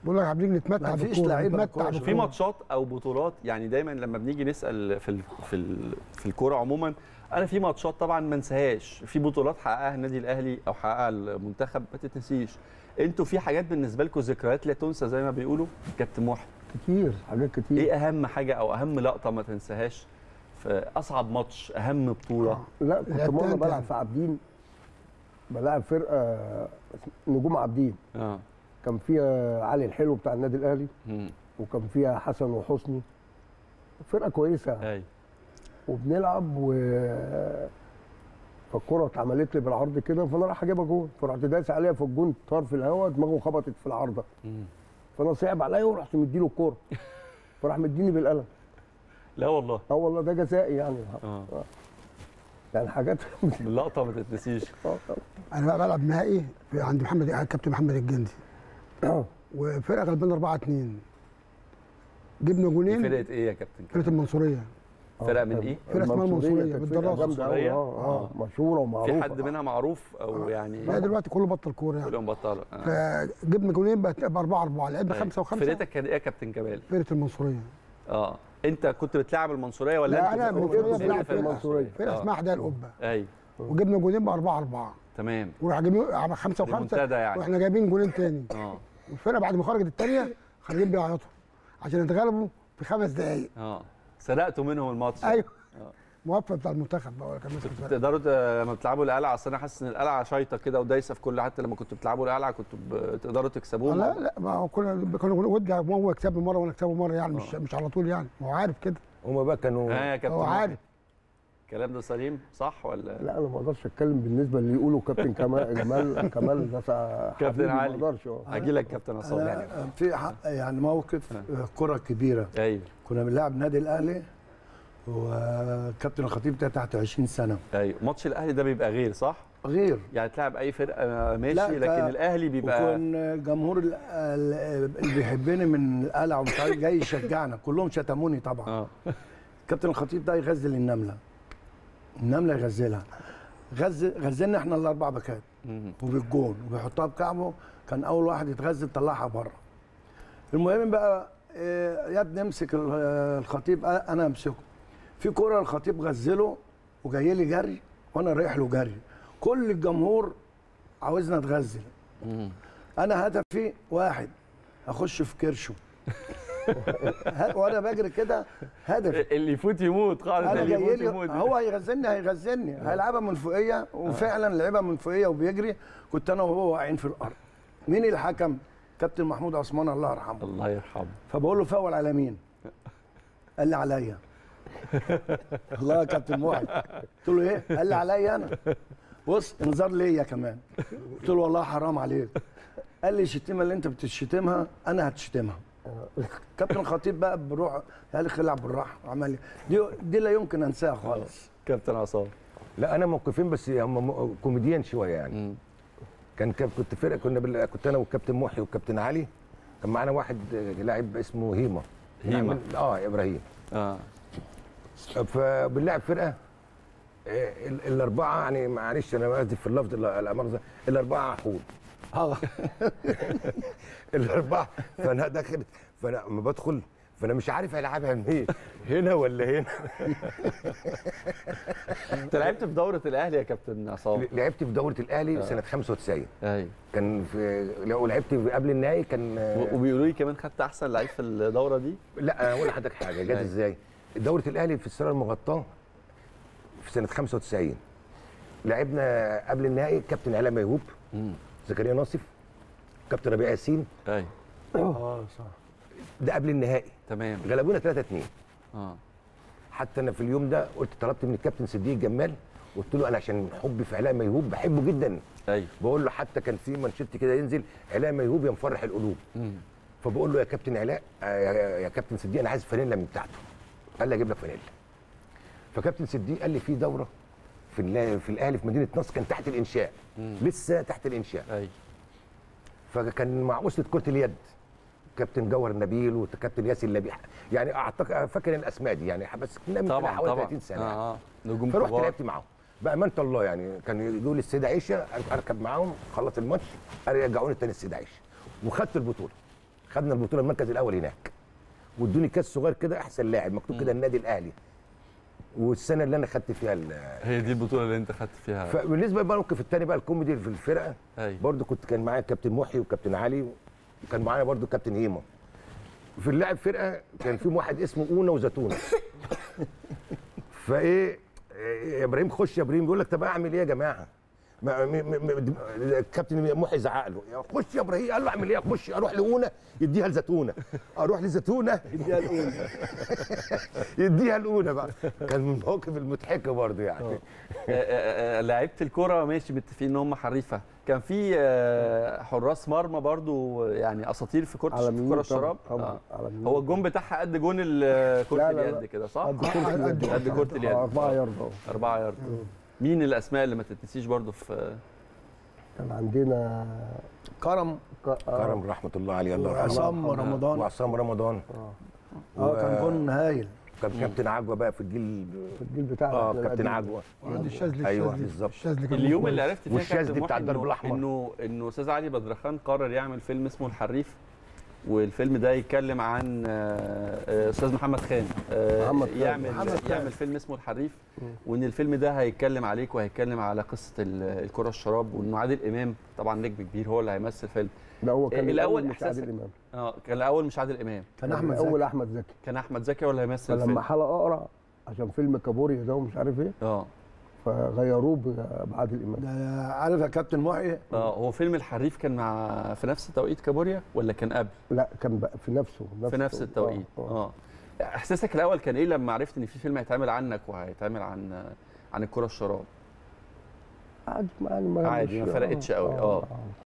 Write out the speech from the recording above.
بقول لك عاملين نتمتع بالكوره، نتمتع في ماتشات او بطولات. يعني دايما لما بنيجي نسال في الكوره عموما، انا في ماتشات طبعا ما انساهاش، في بطولات حققها النادي الاهلي او حققها المنتخب ما تتنسيش. انتوا في حاجات بالنسبه لكم ذكريات لا تنسى زي ما بيقولوا كابتن محي؟ كتير، حاجات كتير. ايه اهم حاجه او اهم لقطه ما تنساهاش في اصعب ماتش، اهم بطوله؟ لا كنت مره بلعب في عابدين، بلعب فرقه نجوم عابدين. كان فيها علي الحلو بتاع النادي الاهلي، وكان فيها حسن وحسني، فرقه كويسه. وبنلعب فالكره اتعملت لي بالعرض كده، فانا رايح اجيبها جون، فرحت دايس عليها في الجون، طار في الهواء، دماغه خبطت في العارضه. فانا صعب عليا ورحت مديله الكوره، فراح مديني بالقلم. لا والله. والله ده جزائي يعني. يعني حاجات اللقطه ما تتنسيش. انا بقى بلعب نهائي عند كابتن محمد الجندي. وفرقه غلبانه 4-2. جبنا جونين. فرقه ايه يا كابتن؟ فرقه المنصوريه. فرقه من ايه؟ فرقه اسمها المنصوريه بالدراسه. مشهوره ومعروفه. في حد منها معروف او يعني؟ لا دلوقتي كله بطل كوره يعني. كلهم بطلوا. فجبنا جونين بقى 4-4، لعبنا 5 و5. فرقتك كانت ايه يا كابتن كمال؟ فرقه المنصوريه. انت كنت بتلعب المنصوريه ولا لا انت؟ انا بلعب في المنصوريه، فرقه اسمها حدائق القبه. ايوه. وجبنا جونين ب4-4. تمام. وراح جايبين 5 و5 يعني. واحنا جايبين جونين تاني. والفرقه بعد ما خرجت الثانيه خارجين بيعيطوا عشان اتغلبوا في 5 دقائق. سرقتوا منهم الماتش. ايوه. موفق بتاع المنتخب بقى كان ماسك الفرقه. تقدروا لما بتلعبوا القلعه، اصل انا حاسس ان القلعه شايطه كده ودايسه في كل، حتى لما كنتوا بتلعبوا القلعه كنتوا بتقدروا تكسبوهم؟ لا ما هو كنا ودي، هو يكسبني مره وانا اكسبه مره يعني. مش على طول يعني، هو عارف كده. هما بقى كانوا يا كابتن هو عارف. الكلام ده سليم صح ولا؟ لا انا ما اقدرش اتكلم بالنسبه اللي يقولوا كابتن كمال ده كابتن علي. ما اقدرش. هاجي لك كابتن عصام. يعني في يعني موقف كره كبيره. ايوه. كنا بنلعب النادي الاهلي وكابتن الخطيب ده تحت 20 سنه. ايوه. ماتش الاهلي ده بيبقى غير صح؟ غير يعني تلعب اي فرقه ماشي، لكن الاهلي بيبقى. وكان الجمهور اللي بيحبني من القلعه ومش عارف جاي يشجعنا، كلهم شتموني طبعا. كابتن الخطيب ده يغزل النمله يغزلها. غزلنا احنا الاربع باكات وبالجون وبيحطها بكعبه، كان اول واحد يتغزل طلعها بره. المهم بقى يا ابني امسك الخطيب، انا امسكه. في كوره الخطيب غزله وجاي لي جري وانا رايح له جري، كل الجمهور عاوزنا اتغزل. انا هدفي واحد، اخش في كرشه. وانا بجري كده هدفي اللي يفوت يموت. قاعده اللي يفوت يموت. هو هيغزلني هيلعبها من فوقيه، وفعلا لعبها من فوقيه وبيجري. كنت انا وهو واقعين في الارض. مين الحكم؟ كابتن محمود عثمان الله يرحمه. الله يرحمه. فبقول له فاول على مين؟ قال لي عليا. الله يا كابتن محي. قلت له ايه؟ قال لي عليا انا. بص انذار ليا كمان. قلت له والله حرام عليك. قال لي الشتيمه اللي انت بتشتمها انا هتشتمها. كابتن الخطيب بقى بروح قال لي خلع بالراحه، عمل دي لا يمكن انساها خالص. كابتن عصام. لا انا موقفين بس هم كوميديان شويه يعني. كنت فرقه، كنت انا والكابتن محي والكابتن علي، كان معانا واحد لاعب اسمه هيما. ابراهيم. فبنلعب فرقه الاربعه، يعني معلش انا اسف في اللفظ الامر، الاربعه حول. الاربعه. فانا داخل، فانا لما بدخل فانا مش عارف العبها منين، هنا ولا هنا. انت لعبت في دوره الاهلي يا كابتن عصام؟ لعبت في دوره الاهلي سنه 95. ايوه. كان لو لعبت قبل النهائي كان. وبيقولوا لي كمان خدت احسن لعيب في الدوره دي. لا انا اقول لحضرتك حاجه جت ازاي. دوره الاهلي في السرايا المغطاه في سنه 95 لعبنا قبل النهائي كابتن علاء ميهوب، زكريا ناصف، كابتن ربيع ياسين. ايوه. صح. ده قبل النهائي. تمام. غلبونا 3-2. حتى انا في اليوم ده طلبت من الكابتن صديق جمال، قلت له انا عشان حبي في علاء ميهوب بحبه جدا. ايوه. بقول له حتى كان في مانشيت كده ينزل علاء ميهوب يا مفرح القلوب. فبقول له يا كابتن علاء يا كابتن صديق انا عايز فانيلا من بتاعته. قال لي اجيب لك فانيلا. فكابتن صديق قال لي في دوره في الاهلي في مدينه نصر، كان تحت الانشاء. لسه تحت الانشاء. ايوه. فكان مع اسره كره اليد كابتن جوهر نبيل وكابتن ياسر لبيح، يعني اعتقد فاكر الاسماء دي يعني، بس كنا من حوالي 30 سنه. نجوم فرحت لعبت معاهم بامانه الله، يعني كان يقولوا لي السيده عيشه اركب معاهم، خلص الماتش يرجعوني تاني السيده عيشه، وخدت البطوله. خدنا البطوله المركز الاول هناك، وادوني كاس صغير كده احسن لاعب مكتوب كده النادي الاهلي، والسنه اللي انا خدت فيها هي دي البطوله اللي انت خدت فيها. فبالنسبه بقى الموقف الثاني بقى الكوميدي في الفرقه، أيوة. برضو كان معايا كابتن محي وكابتن علي، وكان معايا برضو كابتن هيما. في اللاعب فرقه كان فيهم واحد اسمه اونا وزيتونه. فايه يا ابراهيم خش يا ابراهيم، بيقول لك طب اعمل ايه يا جماعه؟ الكابتن محي زعق له خش يا ابراهيم، قال له اعمل ايه؟ اخش اروح لاونا يديها لزيتونه، اروح لزيتونه يديها الاونا. يديها الاونا بقى. كان من المواقف المضحكه برضه يعني. لعيبه الكوره ماشي متفقين ان هم حريفه، كان في حراس مرمى برضو يعني اساطير في كره الشراب. هو الجون بتاعها قد جون كره اليد كده صح؟ قد كره اليد 4 يارد 4 يارد. مين الاسماء اللي ما تتنسيش برضو في؟ كان عندنا كرم رحمه الله عليه، الله يرحمه، وعصام رمضان. وعصام رمضان كان جون هايل. كان كابتن عجوه بقى في الجيل بتاعنا كابتن عجوه. الشاذلي. ايوه بالظبط. اليوم اللي عرفت فيه والشاذلي بتاع الدرب الاحمر انه استاذ علي بدرخان قرر يعمل فيلم اسمه الحريف، والفيلم ده يتكلم عن استاذ محمد خان، يعمل فيلم اسمه الحريف، وان الفيلم ده هيتكلم عليك وهيتكلم على قصه الكره الشراب، وانه عادل امام طبعا نجم كبير هو اللي هيمثل فيلم. لا هو كان الاول مش عادل امام. كان الاول مش عادل امام، كان احمد زكي. كان احمد زكي هو اللي هيمثل الفيلم. فلما حلقه اقرا عشان فيلم كابوريا ده ومش عارف ايه فغيروه بعادل امام. ده عارف يا كابتن محي؟ هو فيلم الحريف كان في نفس توقيت كابوريا ولا كان قبل؟ لا كان في نفس التوقيت. احساسك الاول كان ايه لما عرفت ان في فيلم هيتعمل عنك وهيتعمل عن الكره الشراب؟ عادي ما فرقتش قوي.